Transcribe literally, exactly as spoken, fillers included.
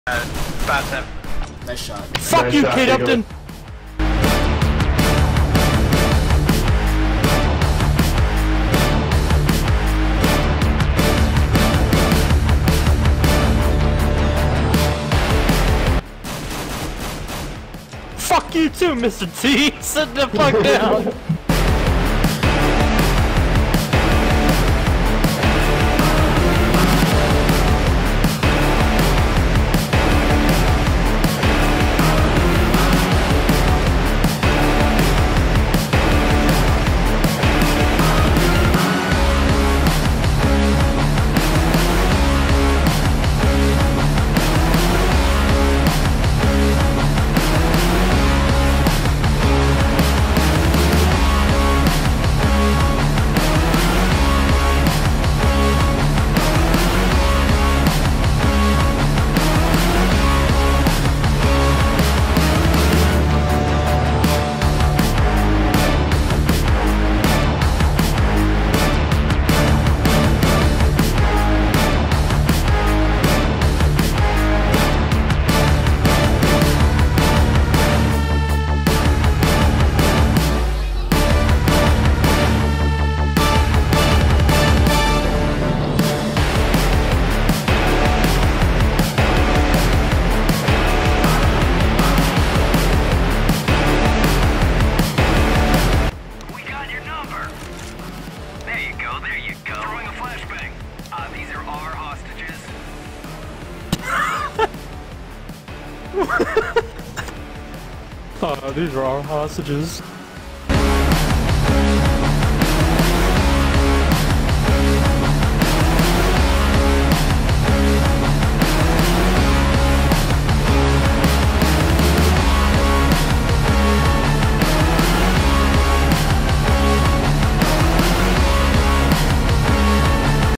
Uh, bad tip. Nice shot. Fuck Nice you, shot, Kate Eagle. Upton! Fuck you too, Mister T! Sit the fuck down! Oh, these are our hostages.